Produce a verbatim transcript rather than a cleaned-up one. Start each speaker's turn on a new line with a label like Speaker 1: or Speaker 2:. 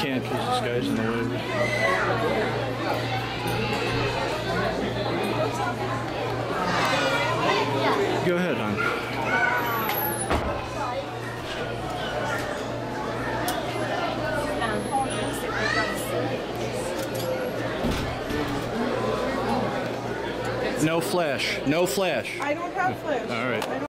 Speaker 1: can't because this guy's in the way. Go ahead, hon. No flash. No flash.
Speaker 2: I don't have flash.
Speaker 1: All right.